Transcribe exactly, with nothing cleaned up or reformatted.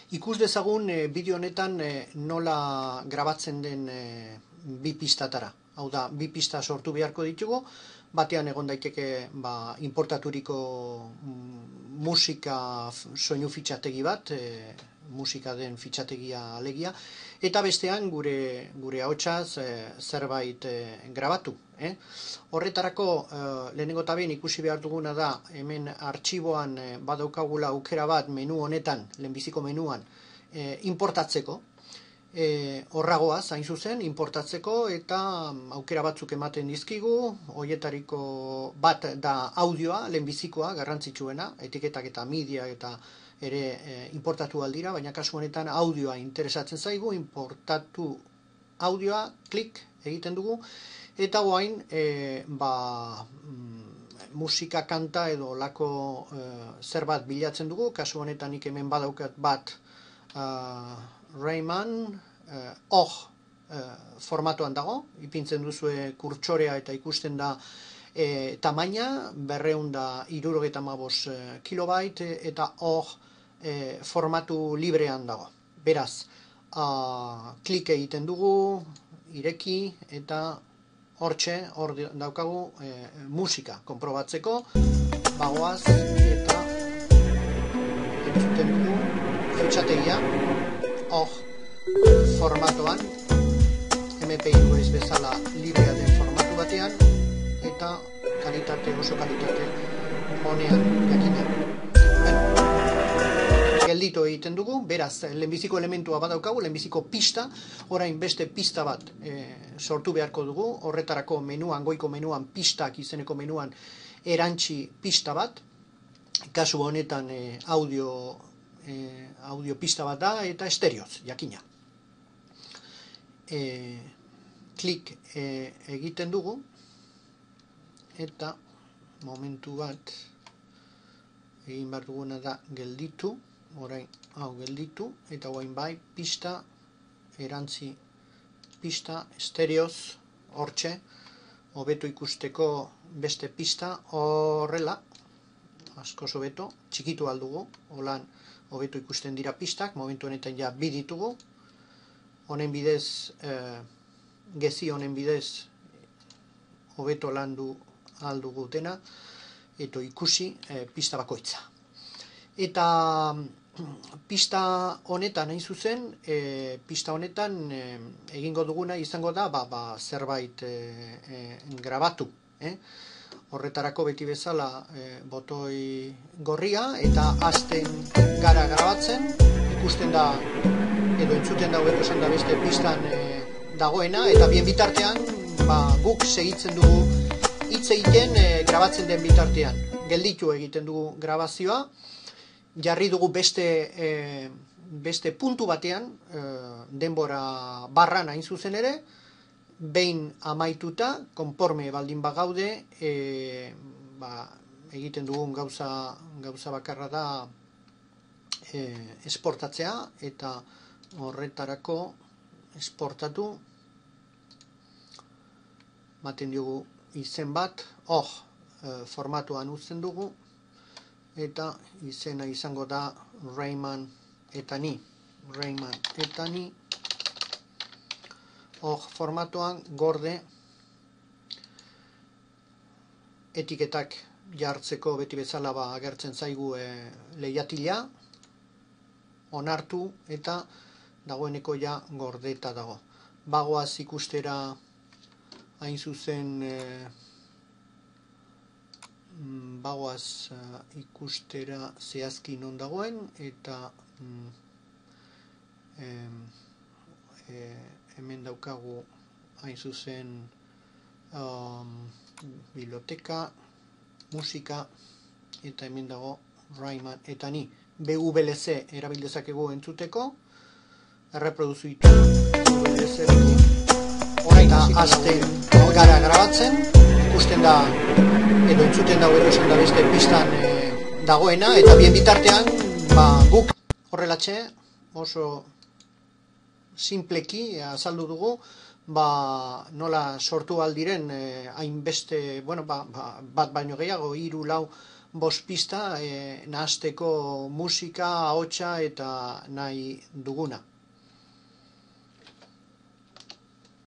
Ikus dezagun e, bideo honetan e, nola grabatzen den e, bi pistatara. Hau da, bi pista sortu beharko ditugu, batean egon daiteke ba, importaturiko mm, musika soinu fitxategi bat, e, musika den fitxategia alegia, eta bestean gure gure ahotsaz e, zerbait e, grabatu. Eh? Horretarako e, lehenengo eta behin ikusi behar duguna da, hemen artxiboan e, badaukagula aukera bat menu honetan, lehenbiziko menuan, e, importatzeko. E, horragoaz, hain zuzen, importatzeko eta aukera batzuk ematen dizkigu, horietariko bat da audioa, lehenbizikoa, garrantzitsuena, etiketak eta media eta ere e, importatu aldira, baina kasu honetan audioa interesatzen zaigu, importatu audioa, klik egiten dugu, eta guain, e, ba, mm, musika kanta edo lako e, zerbat bilatzen dugu, kasu honetan nik hemen badaukat bat, uh, Rayman, uh, oh, uh, formatuan dago, ipintzen duzue kurtsorea eta ikusten da e, tamaina, berreun da hirurogeita hamabost e, kilobait, eta oh, e, formatu librean dago. Beraz, uh, klik egiten dugu, ireki, eta hortxe, hor daukagu e, musika konprobatzeko, bagoaz, eta entzuten dugu fitxategia, hor formatoan, M P tres bezala librea den formatu batean, eta kalitate, oso kalitate honean jakina. Bueno, gelditu egiten dugu, beraz, lehenbiziko elementua badaukagu, lehenbiziko pista, orain beste pista bat e, sortu beharko dugu, horretarako menuan, goiko menuan, pistak izeneko menuan, erantzi pista bat, kasu honetan e, audio, e, audio pista bat da, eta estereoz, jakina. E, klik e, egiten dugu, eta momentu bat, egin behar duguna da gelditu, orain hau gelditu, eta orain bai pista, erantzi pista, estereoz, hortxe, hobeto ikusteko beste pista, horrela, askoz hobeto, txikitu aldugu, holan hobeto ikusten dira pistak, momentu honetan ja bi ditugu, honen bidez, eh, gezi honen bidez, hobeto landu aldugu dena, eta ikusi eh, pista bakoitza. Eta pista honetan hain zuzen, e, pista honetan e, egingo duguna izango da ba, ba, zerbait e, e, grabatu. Eh? Horretarako beti bezala e, botoi gorria eta hasten gara grabatzen, ikusten da edo entzuten da hobeto esan da beste pistan e, dagoena, eta bien bitartean ba, guk segitzen dugu hitz egiten e, grabatzen den bitartean. Gelditu egiten dugu grabazioa, jarri dugu beste, e, beste puntu batean, e, denbora barran hain zuzen ere, behin amaituta, konporme baldin bagaude, e, ba, egiten dugun gauza, gauza bakarra da e, esportatzea, eta horretarako esportatu, maten dugu izen bat, hor, e, formatuan uzten dugu, eta izena izango da Rayman eta ni. Rayman eta ni. Hor formatuan gorde etiketak jartzeko beti bezala ba agertzen zaigu e, lehiatila, onartu eta dagoeneko ja gordeta dago. Bagoaz ikustera hain zuzen e, bagoaz uh, ikustera zehazki non dagoen, eta mm, em, e, hemen daukagu hain zuzen um, biblioteka, musika, eta hemen dago Rayman eta ni. B W L C erabildezakegu entzuteko, erreproduzitu B W L C-rekin, orain hasten gara grabatzen, ikusten da edo entzuten dago esan da beste pistan e, dagoena, eta bien bitartean ba, guk horrelatxe oso simpleki azaldu dugu ba, nola sortu aldiren e, hainbeste, bueno, ba, ba, bat baino gehiago, hiru lau bost pista e, nahasteko musika, ahotsa eta nahi duguna.